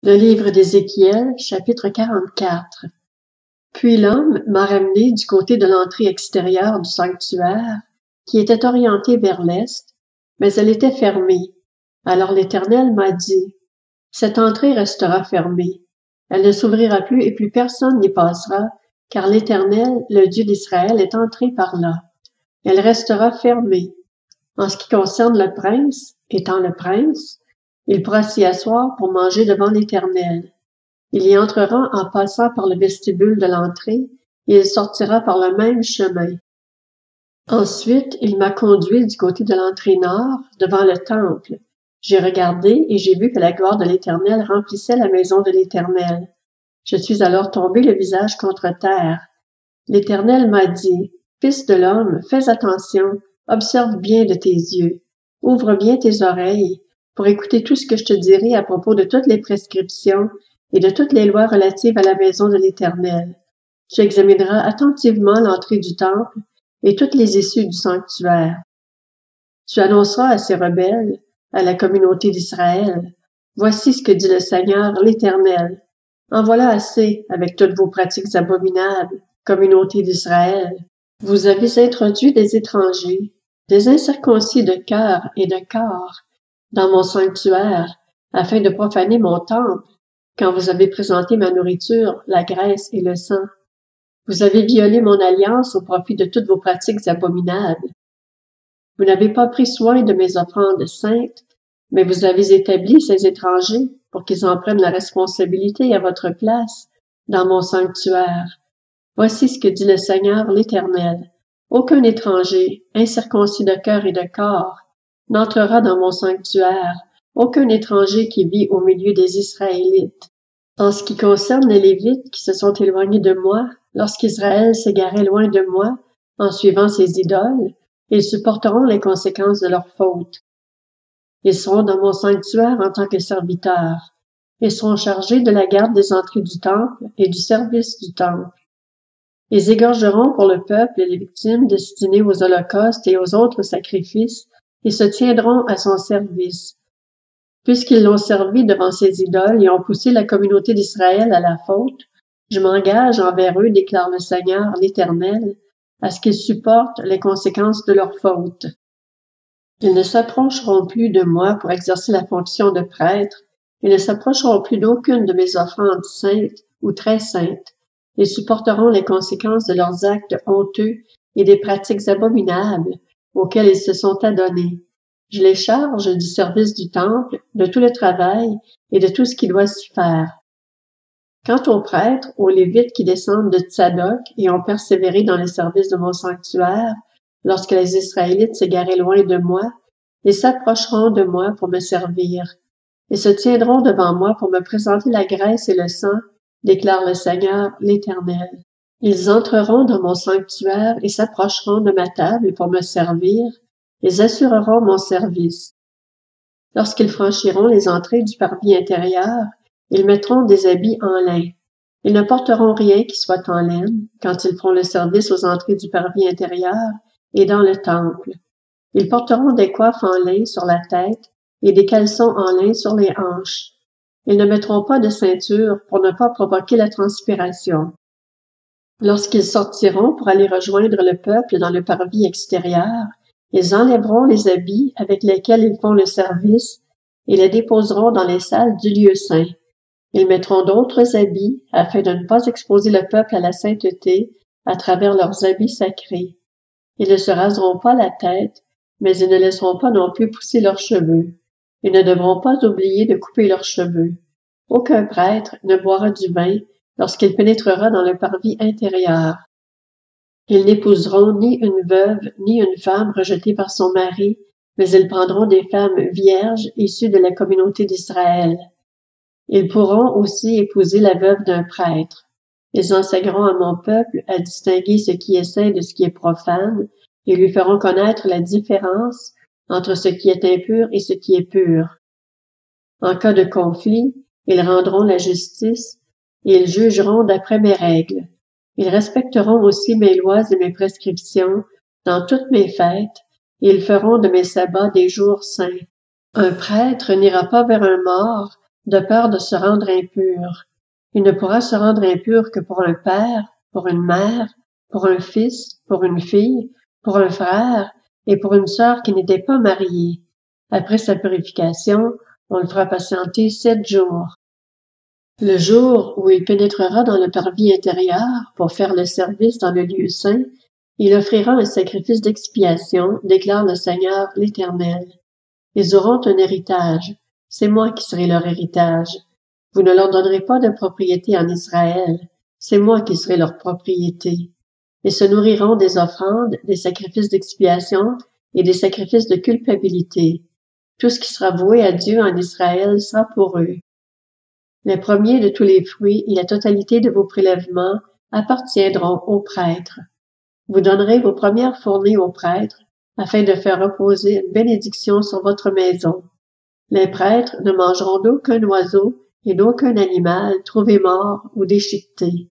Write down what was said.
Le livre d'Ézéchiel, chapitre 44. Puis l'homme m'a ramené du côté de l'entrée extérieure du sanctuaire, qui était orientée vers l'est, mais elle était fermée. Alors l'Éternel m'a dit, cette entrée restera fermée. Elle ne s'ouvrira plus et plus personne n'y passera, car l'Éternel, le Dieu d'Israël, est entré par là. Elle restera fermée. En ce qui concerne le prince, étant le prince, il pourra s'y asseoir pour manger devant l'Éternel. Il y entrera en passant par le vestibule de l'entrée, et il sortira par le même chemin. Ensuite, il m'a conduit du côté de l'entrée nord, devant le temple. J'ai regardé et j'ai vu que la gloire de l'Éternel remplissait la maison de l'Éternel. Je suis alors tombé le visage contre terre. L'Éternel m'a dit, « Fils de l'homme, fais attention, observe bien de tes yeux, ouvre bien tes oreilles, pour écouter tout ce que je te dirai à propos de toutes les prescriptions et de toutes les lois relatives à la maison de l'Éternel. Tu examineras attentivement l'entrée du temple et toutes les issues du sanctuaire. Tu annonceras à ces rebelles, à la communauté d'Israël, « Voici ce que dit le Seigneur, l'Éternel. En voilà assez avec toutes vos pratiques abominables, communauté d'Israël. Vous avez introduit des étrangers, des incirconcis de cœur et de corps, dans mon sanctuaire, afin de profaner mon temple, quand vous avez présenté ma nourriture, la graisse et le sang. Vous avez violé mon alliance au profit de toutes vos pratiques abominables. Vous n'avez pas pris soin de mes offrandes saintes, mais vous avez établi ces étrangers pour qu'ils en prennent la responsabilité à votre place dans mon sanctuaire. Voici ce que dit le Seigneur l'Éternel. Aucun étranger, incirconcis de cœur et de corps, n'entrera dans mon sanctuaire, aucun étranger qui vit au milieu des Israélites. En ce qui concerne les Lévites qui se sont éloignés de moi, lorsqu'Israël s'égarait loin de moi, en suivant ses idoles, ils supporteront les conséquences de leurs fautes. Ils seront dans mon sanctuaire en tant que serviteurs. Ils seront chargés de la garde des entrées du temple et du service du temple. Ils égorgeront pour le peuple les victimes destinées aux holocaustes et aux autres sacrifices, et se tiendront à son service. Puisqu'ils l'ont servi devant ses idoles et ont poussé la communauté d'Israël à la faute, je m'engage envers eux, déclare le Seigneur l'Éternel, à ce qu'ils supportent les conséquences de leur faute. Ils ne s'approcheront plus de moi pour exercer la fonction de prêtre, ils ne s'approcheront plus d'aucune de mes offrandes saintes ou très saintes. Ils supporteront les conséquences de leurs actes honteux et des pratiques abominables auxquelles ils se sont adonnés. Je les charge du service du temple, de tout le travail et de tout ce qui doit s'y faire. Quant aux prêtres, aux Lévites qui descendent de Tsadok et ont persévéré dans le service de mon sanctuaire, lorsque les Israélites s'égaraient loin de moi, ils s'approcheront de moi pour me servir. Ils se tiendront devant moi pour me présenter la graisse et le sang, déclare le Seigneur l'Éternel. Ils entreront dans mon sanctuaire et s'approcheront de ma table pour me servir. Ils assureront mon service. Lorsqu'ils franchiront les entrées du parvis intérieur, ils mettront des habits en lin. Ils ne porteront rien qui soit en laine quand ils feront le service aux entrées du parvis intérieur et dans le temple. Ils porteront des coiffes en lin sur la tête et des caleçons en lin sur les hanches. Ils ne mettront pas de ceinture pour ne pas provoquer la transpiration. Lorsqu'ils sortiront pour aller rejoindre le peuple dans le parvis extérieur, ils enlèveront les habits avec lesquels ils font le service et les déposeront dans les salles du lieu saint. Ils mettront d'autres habits afin de ne pas exposer le peuple à la sainteté à travers leurs habits sacrés. Ils ne se raseront pas la tête, mais ils ne laisseront pas non plus pousser leurs cheveux. Ils ne devront pas oublier de couper leurs cheveux. Aucun prêtre ne boira du vin lorsqu'il pénétrera dans le parvis intérieur. Ils n'épouseront ni une veuve ni une femme rejetée par son mari, mais ils prendront des femmes vierges issues de la communauté d'Israël. Ils pourront aussi épouser la veuve d'un prêtre. Ils enseigneront à mon peuple à distinguer ce qui est saint de ce qui est profane et lui feront connaître la différence entre ce qui est impur et ce qui est pur. En cas de conflit, ils rendront la justice et ils jugeront d'après mes règles. Ils respecteront aussi mes lois et mes prescriptions dans toutes mes fêtes, et ils feront de mes sabbats des jours saints. Un prêtre n'ira pas vers un mort de peur de se rendre impur. Il ne pourra se rendre impur que pour un père, pour une mère, pour un fils, pour une fille, pour un frère et pour une sœur qui n'était pas mariée. Après sa purification, on le fera patienter 7 jours. Le jour où il pénétrera dans le parvis intérieur pour faire le service dans le lieu saint, il offrira un sacrifice d'expiation, déclare le Seigneur l'Éternel. Ils auront un héritage. C'est moi qui serai leur héritage. Vous ne leur donnerez pas de propriété en Israël. C'est moi qui serai leur propriété. Ils se nourriront des offrandes, des sacrifices d'expiation et des sacrifices de culpabilité. Tout ce qui sera voué à Dieu en Israël sera pour eux. Les premiers de tous les fruits et la totalité de vos prélèvements appartiendront aux prêtres. Vous donnerez vos premières fournées aux prêtres, afin de faire reposer une bénédiction sur votre maison. Les prêtres ne mangeront d'aucun oiseau et d'aucun animal trouvé mort ou déchiqueté.